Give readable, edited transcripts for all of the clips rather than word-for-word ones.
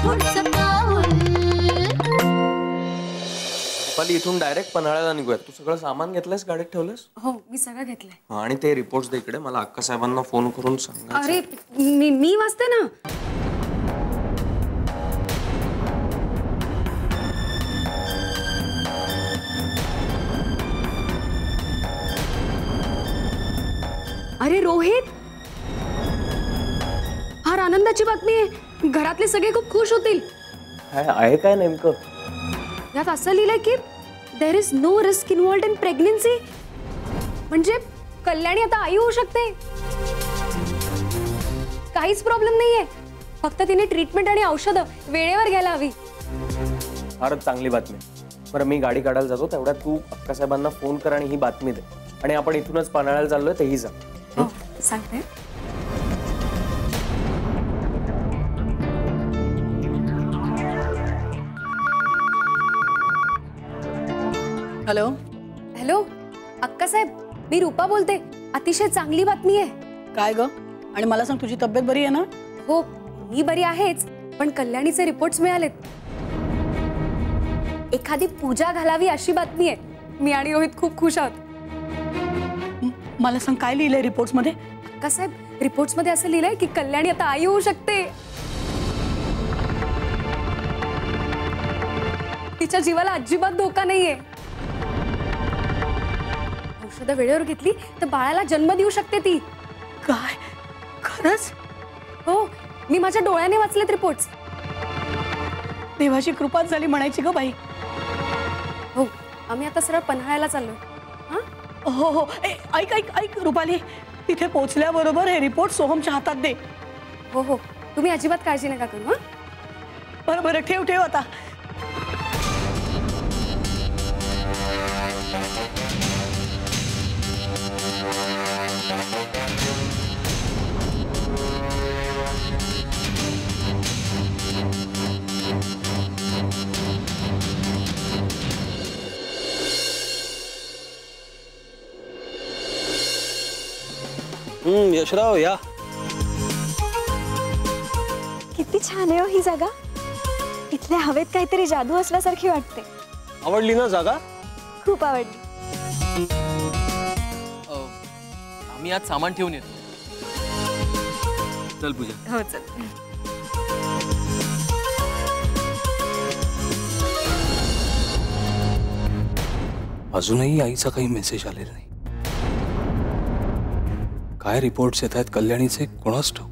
पुढचं पाऊल. रुपाली इथून डायरेक्ट पन्हाळ्याला निघूयात. तू सगळं सामान घेतलंस, गाडीत ठेवलंस? हो मी सगळं घेतलंय. आणि ते रिपोर्ट्स दे इकडे. मला अक्का साहेबांना फोन करून सांगा. अरे मी वाचते ना. अरे रोहित, फार आनंदाची बातमी आहे. घरातले सगळे खूप खुश होतील. काय आहे काय नेमकं? यात असं लिहिलंय की there is no risk involved in pregnancy. म्हणजे कल्याणी आता आई होऊ शकते. काहीच प्रॉब्लेम नाहीये. फक्त तिने ट्रीटमेंट आणि औषधं वेळेवर घ्यायला हवी. फारच चांगली बातमी. बरं मी गाडी काढायला जातो, तेवढ्यात तू अक्का साहेबांना फोन कर आणि ही बातमी दे. आणि आपण इथूनच पन्हाळ्याला चाललोय तेही जा. सांगते. हॅलो हॅलो अक्का साहेब, मी रूपा बोलते. अतिशय चांगली बातमी आहे. काय ग? आणि मला सांग, तुझी तब्येत बरी आहे ना? हो मी बरी आहेच, पण कल्याणीचे रिपोर्ट्स मिळालेत. एखादी पूजा घालावी अशी बातमी आहे. मी आणि रोहित खूप खुश आहोत. मला सांग, काय लिहिलंय रिपोर्ट्स मध्ये? अक्का साहेब, रिपोर्ट्स मध्ये असं लिहिलंय की कल्याणी आता आई होऊ शकते. तिच्या जीवाला अजिबात धोका नाहीये. औषधं वेळेवर घेतली तर बाळाला जन्म देऊ शकते ती. काय? खरंच? हो मी माझ्या डोळ्याने वाचलेत रिपोर्ट्स. देवाची कृपाच झाली म्हणायची ग बाई. हो आम्ही आता सरळ पन्हाळ्याला चाललोय. हो हो ऐक ऐक ऐक रुपाली, तिथे पोहोचल्याबरोबर हे रिपोर्ट सोहमच्या हातात दे. हो हो तुम्ही अजिबात काळजी नका करू. बरं बरं, ठेव ठेव आता. यशराव या. किती छान आहे ही जागा. इथल्या हवेत काहीतरी जादू असल्यासारखी वाटते. आवडली ना जागा? खूप आवडली. आम्ही आज सामान ठेवून येतो. चल पूजा. हो चल. अजूनही आईचा काही मेसेज आलेला नाही. काय रिपोर्ट्स येत आहेत कल्याणीचे कोणास ठाऊक.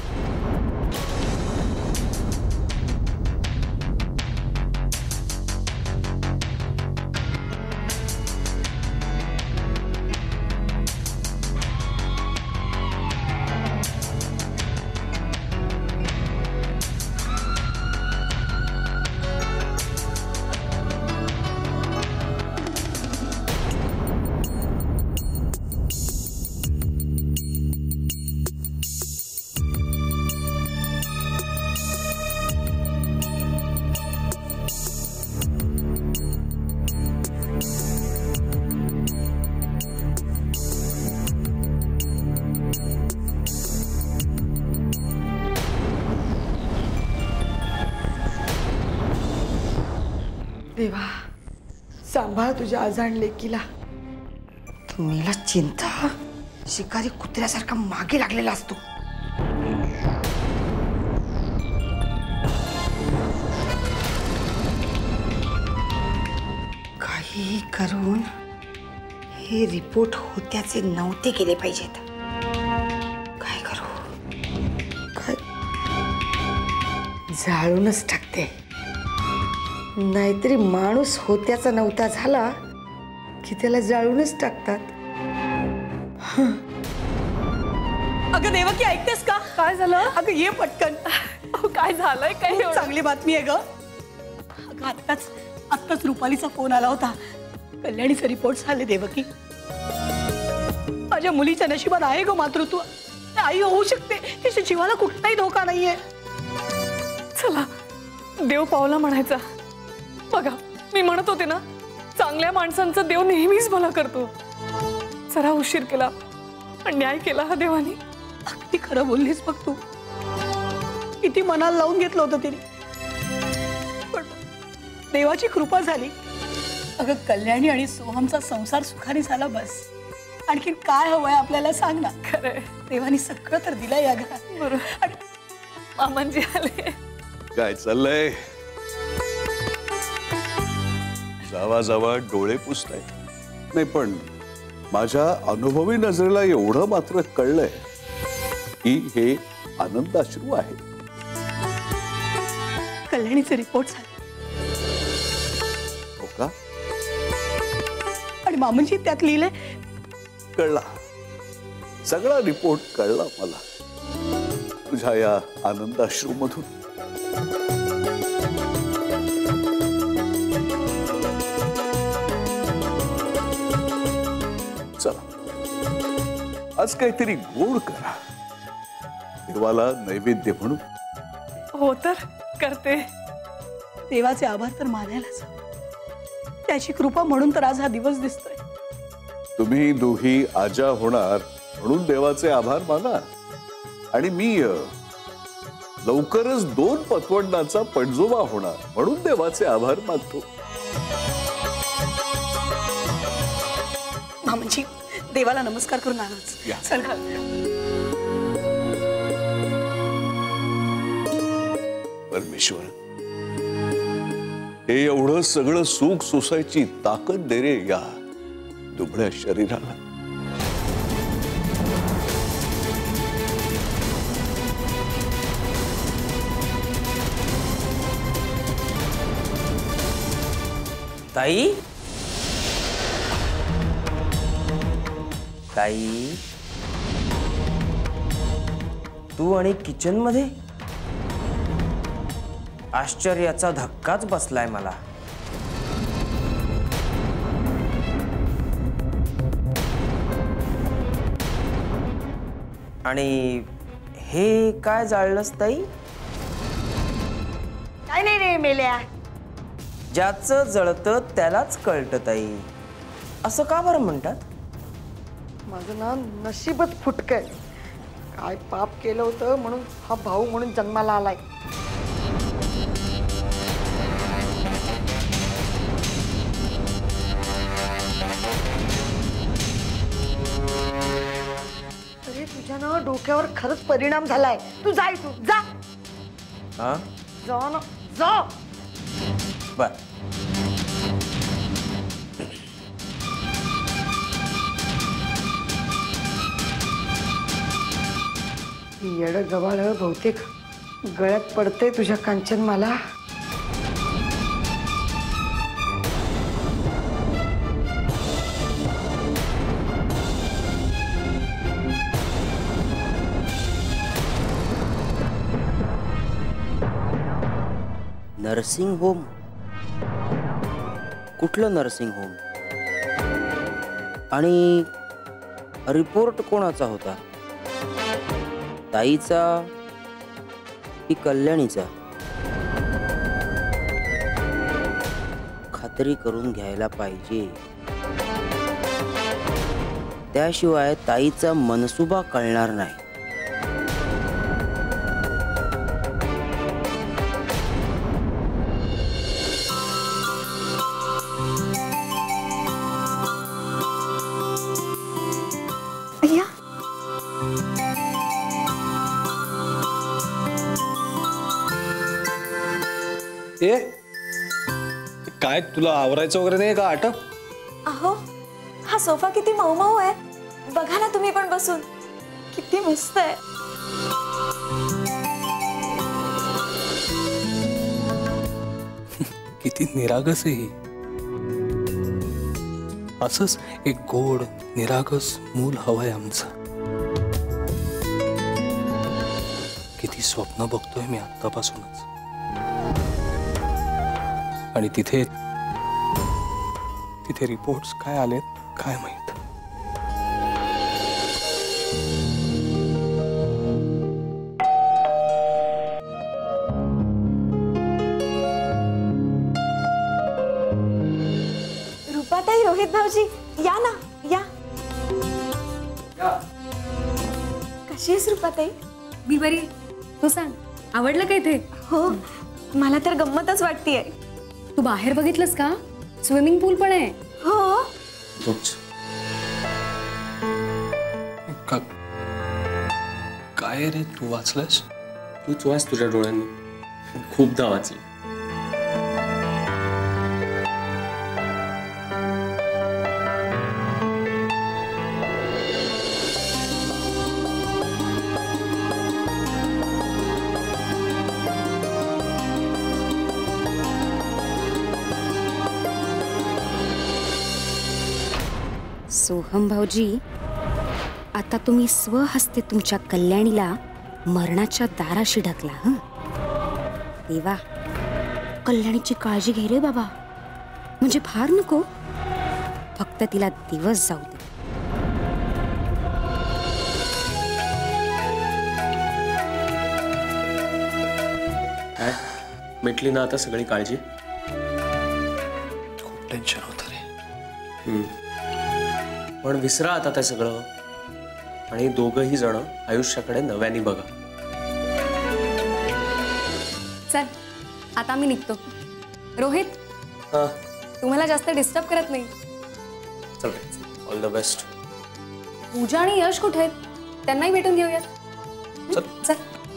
देवा, सांभाळ तुझ्या अजाण लेकीला. तुम्हीला चिंता, शिकारी कुत्र्यासारखा मागे लागलेला असतो. काही करून हे रिपोर्ट होत्याचे नव्हते केले पाहिजेत. काय करू? काय जाळूनच टाकते. नाहीतरी माणूस होत्याचा नव्हता झाला की त्याला जाळूनच टाकतात. अगं देवकी, ऐकतेस का? काय झालं? अगं ये पटकन. काय झालंय? काय खूप चांगली बातमी आहे ग. अगं आत्ताच रुपालीचा फोन आला होता. कल्याणीचे रिपोर्ट्स आले देवकी. माझ्या मुलीच्या नशिबात आहे ग मातृत्व. आई होऊ शकते. तिच्या जीवाला कुठलाही धोका नाहीये. चला देव पावला म्हणायचा. बघा मी म्हणत होते ना, चांगल्या माणसांचं देव नेहमीच भला करतो. जरा उशीर केला, अन्याय केला हा देवाने. अगदी खरं बोललीस बघ तू. किती मनाला लावून घेतलं होतं तिने. देवाची कृपा झाली. अगं कल्याणी आणि सोहमचा संसार सुखाने झाला बस. आणखीन काय हवंय आपल्याला सांग ना. खरंय. देवानी सगळं तर दिलंय या घरात. बरोबर. आणि मामांजी आले. काय चाललंय? जावा जावा डोळे पुसताय. नाही पण माझ्या अनुभवी नजरेला एवढं मात्र कळलंय की हे आनंदाश्रू आहे. कल्याणीचे रिपोर्ट झाले. हो का? आणि मामांजी त्यात लिहिलंय. कळला, सगळा रिपोर्ट कळला मला तुझ्या या आनंदाश्रू मधून. चला आज काहीतरी गोड करा, देवाला नैवेद्य म्हणून. हो तर करते. देवाचे आभार तर मानायलाच हवे. त्याची कृपा म्हणून तर आज हा दिवस दिसतोय. तुम्ही दोघी आजा होणार म्हणून देवाचे आभार माना. आणि मी लवकरच 2 पतवंडाचा पणजोबा होणार म्हणून देवाचे आभार मानतो. मामांजी देवाला नमस्कार करून आलोच. या. चल. परमेश्वर, हे एवढं सगळं सुख सोसायची ताकद दे रे या दुबळ्या शरीराला. ताई, ताई, तू आणि किचन मध्ये? आश्चर्याचा धक्काच बसलाय मला. आणि हे काय जाळलंस ताई? काय नाही रे मेल्या. ज्याचं जळतं त्यालाच कळतं ताई, असं का बरं म्हणतात? माझं ना नशीबच फुटकंय. काय पाप केलं होतं म्हणून हा भाऊ म्हणून जन्माला आलाय. अरे तुझ्या ना डोक्यावर खरंच परिणाम झालाय. तू जा इथून, जा. हा, जा ना, जा. बर. येड गवाळ बहुतेक गळ्यात पडते तुझ्या कांचनमाला. Nursing home? कुठलं नर्सिंग होम? आणि रिपोर्ट कोणाचा होता? ताईचा की कल्याणीचा? खात्री करून घ्यायला पाहिजे, त्याशिवाय ताईचा मनसुबा कळणार नाही. ए काय तुला आवरायचं वगैरे नाही का आटप? अहो हा सोफा किती मऊ मऊ आहे. बघा ना तुम्ही पण बसून, किती मस्त आहे. किती निरागस आहे ही. असंच एक गोड निरागस मूल हवंय आमचं. किती स्वप्न बघतोय मी आत्तापासूनच. आणि तिथे तिथे रिपोर्ट्स काय आलेत काय माहित. रूपाताई, रोहित भाऊजी, या ना, या. कशी आहेस रूपाताई? मी बरी. तू सांग, आवडलं काय ते? हो, मला तर गंमतच वाटतेय. तू बाहेर बघितलंस का? स्विमिंग पूल पण आहे. हो तूच काय रे तू वाचलंस? तूच वाच तुझ्या डोळ्यांनी. खूपदा वाचली. सोहम भाऊजी, आता तुम्ही स्वहस्ते तुमच्या कल्याणीला मरणाच्या दाराशी ढकला. हं देवा, कल्याणीची काळजी घे रे बाबा. म्हणजे फार नको, फक्त तिला दिवस जाऊ दे. काय मिटली ना आता सगळी काळजी? खूप टेन्शन होतं रे. पण विसरा आता ते सगळं आणि दोघंही जण आयुष्याकडे नव्याने बघा. चल आता मी निघतो. रोहित, हा तुम्हाला जास्त डिस्टर्ब करत नाही. चल, ऑल द बेस्ट. पूजा आणि यश कुठे आहेत? त्यांनाही भेटून घेऊयात. चल. चल.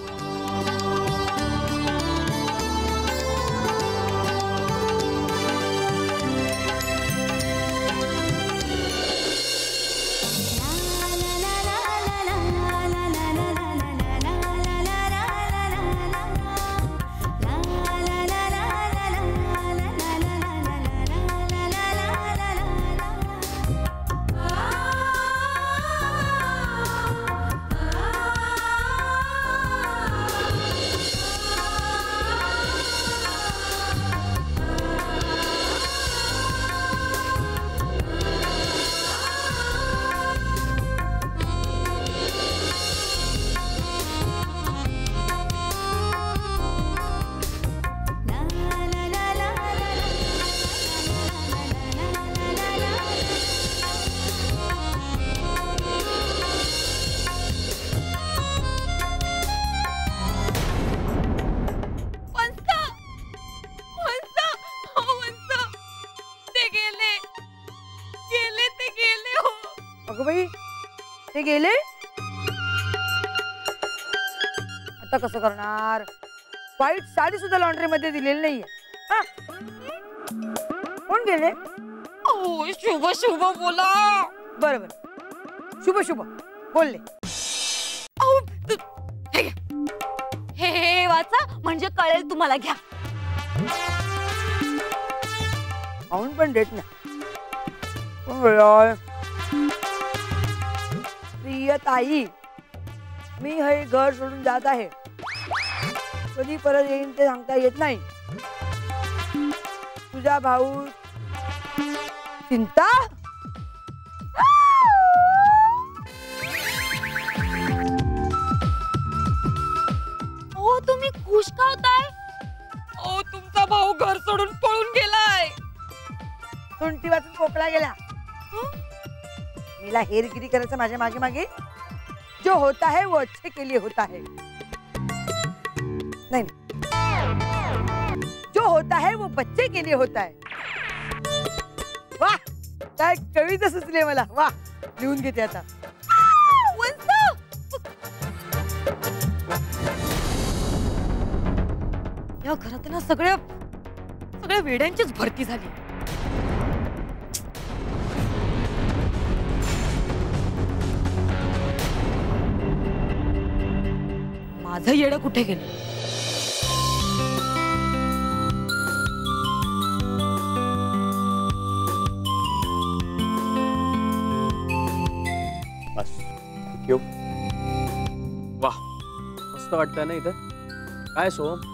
अगं बाई, ते गेले. आता कसं करणार? व्हाईट साडी सुद्धा लॉन्ड्री मध्ये दिलेली नाहीये. कोण गेले? शुभ शुभ बोला. बरोबर, शुभ शुभ बोलले. हे वाचा म्हणजे कळेल तुम्हाला. घ्या. पाहून पण देत नाही. प्रिय ताई, मी हे घर सोडून जात आहे. कधी परत येईन ते सांगता येत नाही. तुझा भाऊ चिंता. ओ तुम्ही खुश का होताय? ओ तुमचा भाऊ घर सोडून पळून गेलाय. सुंटी वाचून कोकळा गेला. मीला हेरगिरी करायचं माझ्या मागे मागे. जो होता है वो अच्छे के लिए होता है. नहीं, जो होता है वो बच्चे के लिए होता है. वाह, काय कविता सुचली मला. वाह, लिहून घेते आता. या घरात ना सगळ्या वेड्यांचीच भरती झाली. माझं येडं कुठे गेलं? येऊ. वाह, मस्त वाटतंय ना इथं. काय सोहम,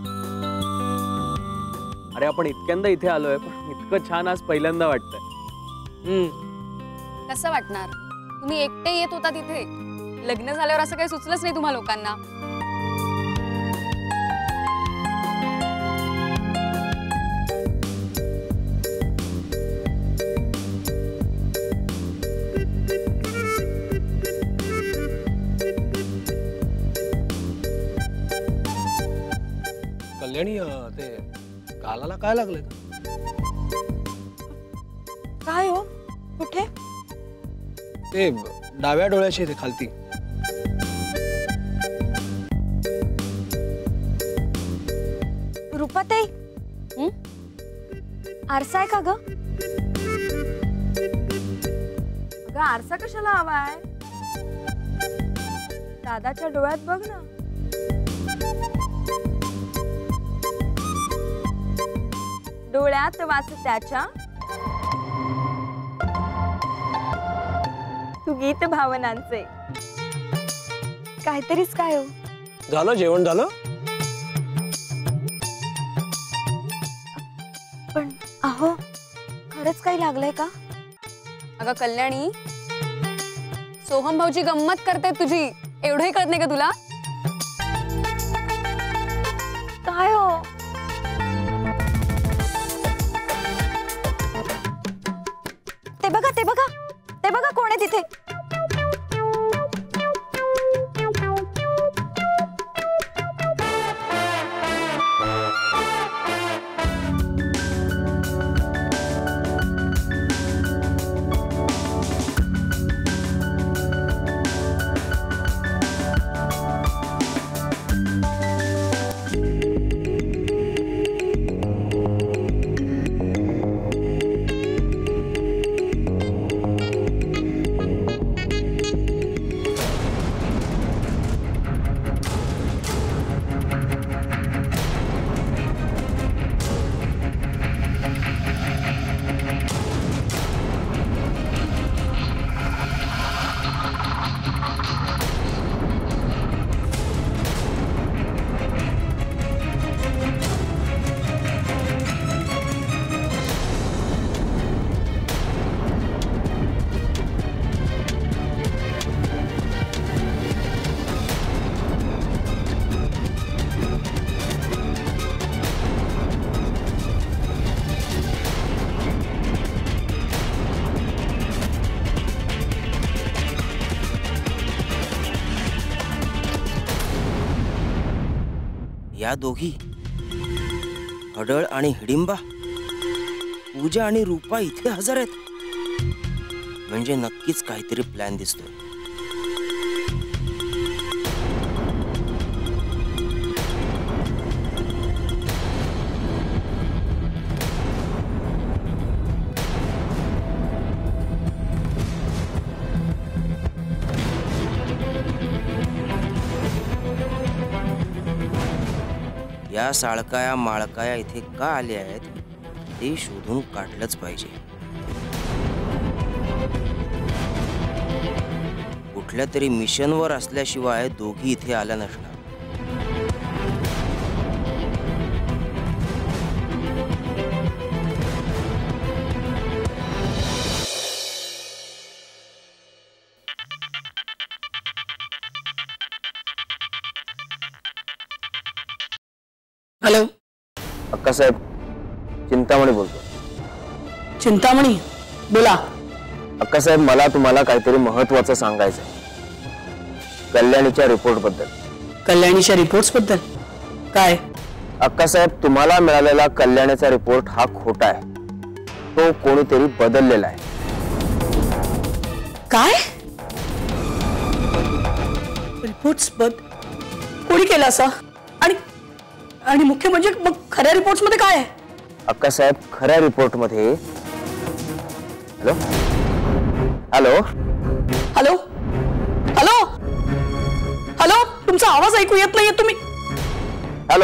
अरे आपण इतक्यांदा इथे आलोय पण इतकं छान आज पहिल्यांदा वाटतंय. कसं वाटणार? तुम्ही एकटे येत होता तिथे. लग्न झाल्यावर असं काही सुचलंच नाही तुम्हा लोकांना. कल्याणी ते गालाला काय लागलंय का? काय हो कुठे? ते डाव्या डोळ्याशी ते खालती. रूपाताई आरसा आहे का ग? अगं आरसा कशाला हवाय? दादाच्या डोळ्यात बघ ना. डोळ्यात वाच त्याच्या तू गीत भावनांचे काहीतरीच काय हो. झालं जेवण झालं? पण अहो खरंच काही लागलंय का? अगं कल्याणी, सोहम भाऊची गंमत करते तुझी, एवढंही कळत नाही का तुला? काय हो? ते बघा ते बघा ते बघा कोण आहे तिथे? या दोघी हडळ आणि हिडिंबा, पूजा आणि रूपा इथे हजर आहेत. म्हणजे नक्कीच काहीतरी प्लॅन दिसतोय. या साळकाया माळकाया इथे का आले आहेत ते शोधून काढलंच पाहिजे. कुठल्या तरी मिशनवर असल्याशिवाय दोघी इथे आल्या नसणार. हॅलो अक्कासाहेब, चिंतामणी बोलतो. चिंतामणी बोला. अक्कासाहेब, मला तुम्हाला काहीतरी महत्वाचं सांगायचं आहे. कल्याणीच्या रिपोर्ट बद्दल. कल्याणीच्या रिपोर्ट्स बद्दल काय? अक्कासाहेब, तुम्हाला मिळालेला कल्याणीचा रिपोर्ट हा खोटा आहे. तो कोणीतरी बदललेला आहे. काय? रिपोर्ट्स कोणी केलं असं? आणि मुख्य म्हणजे मग खऱ्या रिपोर्ट्स मध्ये काय आहे? अक्कासाहेब, खऱ्या रिपोर्ट मध्ये hello hello hello hello hello तुमचा आवाज ऐकू येत नाहीये. तुम्ही हॅलो.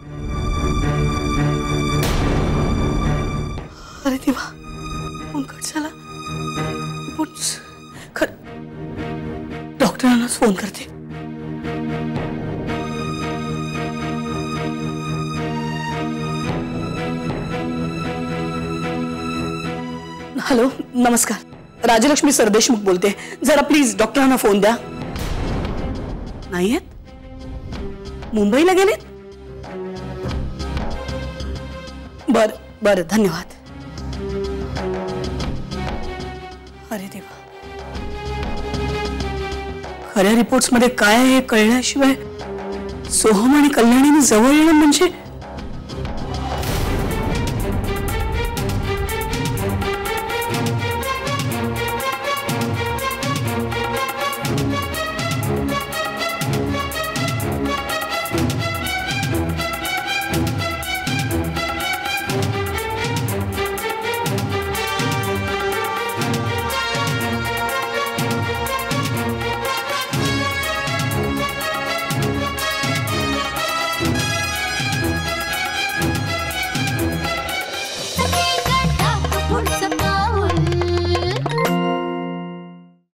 अरे देवा, फोन कट झाला. रिपोर्ट्स डॉक्टरांनाच फोन करते. हॅलो नमस्कार, राजलक्ष्मी सरदेशमुख बोलते. जरा प्लीज डॉक्टरांना फोन द्या. नाही आहेत? मुंबईला गेलेत? बर बर धन्यवाद. अरे देवा, खऱ्या रिपोर्ट्स मध्ये काय आहे हे कळल्याशिवाय सोहम आणि कल्याणीने जवळ येणं म्हणजे